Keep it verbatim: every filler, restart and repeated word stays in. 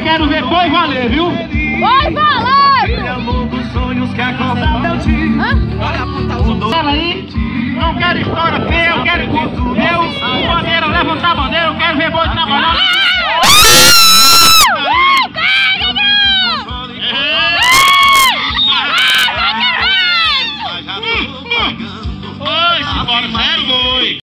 quero ver boi valer, viu? Boi valer! Ela aí, não quero história feia, eu quero ver o bandeira, levantar a bandeira, eu quero ver boi trabalhando. Oi,